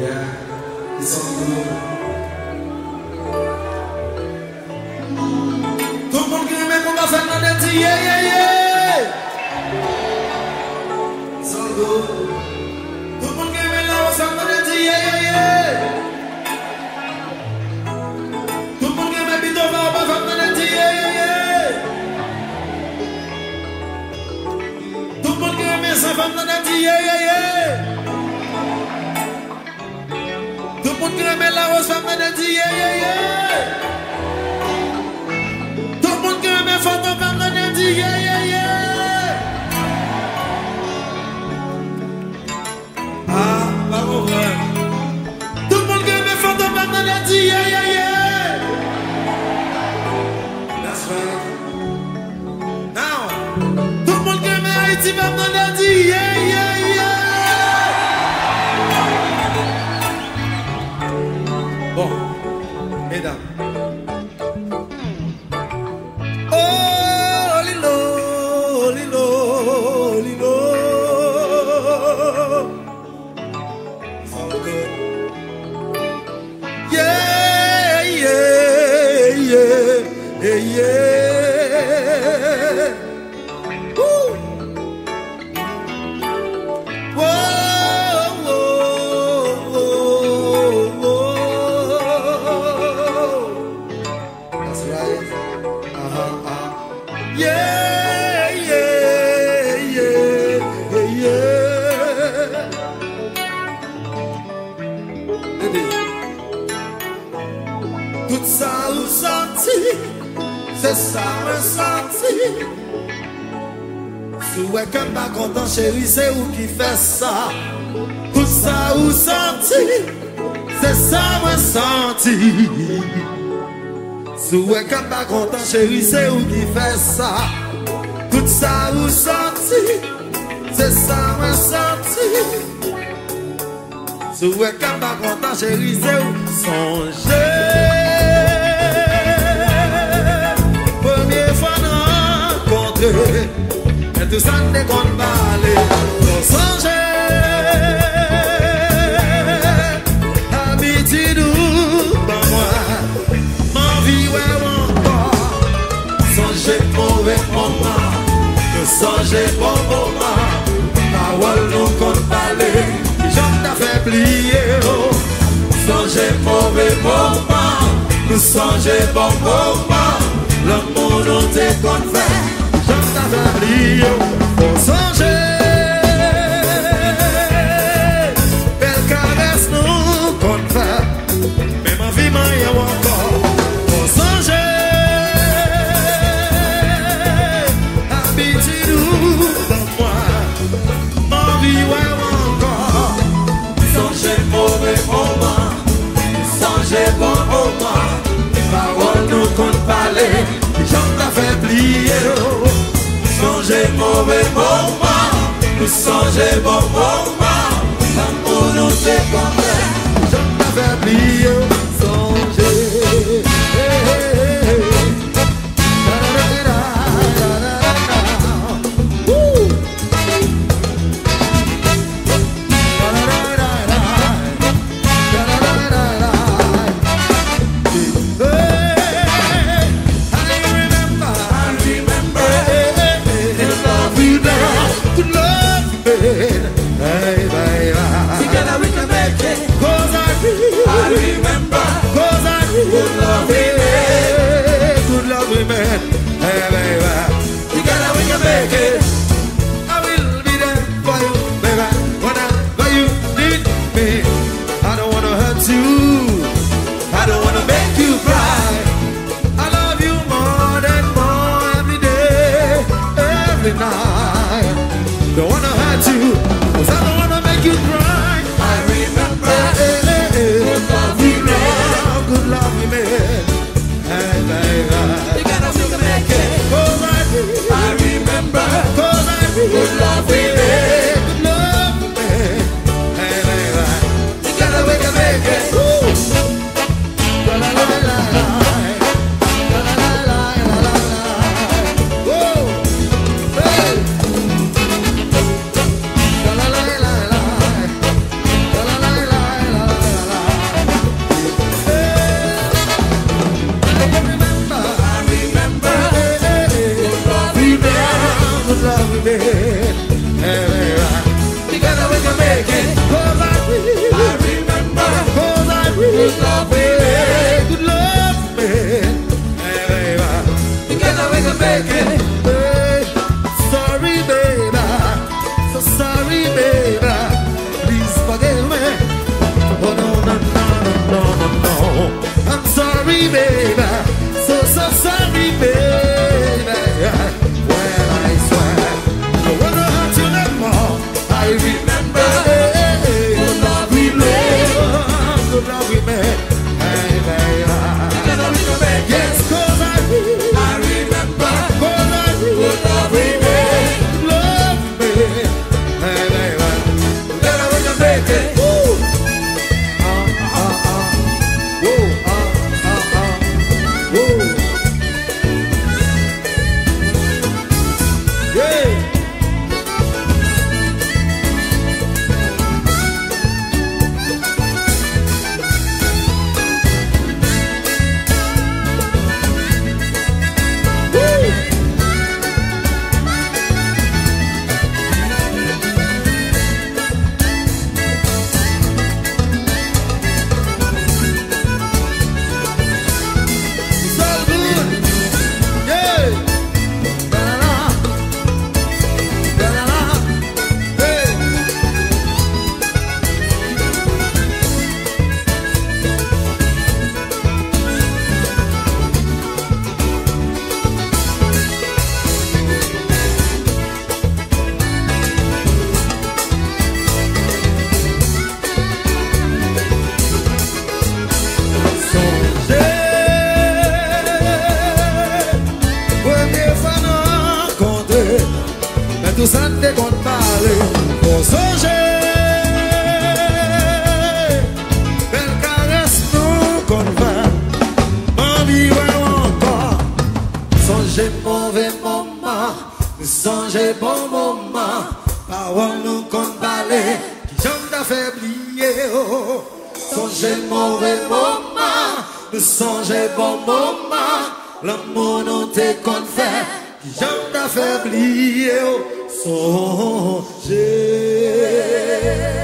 Yeah, it's all good. Tout le monde qui aime qu'on va faire la tête, yeah, yeah, yeah. It's all good. Tout le monde qui aime la hausse, la tête, yeah, yeah, yeah. Tout le monde qui aime bidon, va faire la tête, yeah, yeah, yeah. Tout le monde qui aime sa femme, la tête, yeah, yeah, yeah. Tout le monde qui aime la rose, femme, la tête, yeah, yeah, yeah. Tout le monde qui aime photo, femme, la tête, yeah, yeah, yeah. Ah, bravo, frère. Tout le monde qui aime photo, femme, la tête, yeah, yeah, yeah. That's right. Now, tout le monde qui aime Haïti, femme, la tête, yeah, yeah, yeah. Bon, mesdames. Oh, Lilo, Lilo, Lilo. It's all good. Yeah, yeah, yeah, yeah, yeah. Woo. Whoa, whoa, whoa, whoa. That's right. Yeah, yeah, yeah, yeah, yeah. Tout ça ou senti, c'est ça ressenti. Si ouais comme pas content chérie, c'est où qui fait ça. Tout ça ou senti, c'est ça ressenti. Si ouais comme pas content chérie, c'est où qui fait ça. Tout ça ou senti, c'est ça ressenti. Si ouais comme pas content chérie, c'est où songer. Première fois rencontré, et tout ça ne compte pas aller. Faut songer. Habitude ou pas moi. Songez mauvais moment, nous songez bon moment. Parole nous compte parler, j'en t'ai fait plier. Songez mauvais moment, nous songez bon moment. L'amour nous t'est qu'on fait, j'en t'ai fait plier. Faut songer, belle caresse nous qu'on fait. Même en vie, m'en y a encore. Faut songer. Songez mauvais moment, songez bon moment. Parole nous compte parler, j'en t'ai fait plier. Songez mauvais moment, nous songez bon moment. L'amour nous décompte, j'en t'ai fait plier. Songez. Bye bye. parole nous compte parler, qui j'en t'affaiblir, songez mauvais moment, nous songez bon moment, l'amour nous te compte faire, qui j'en t'affaiblir, songez.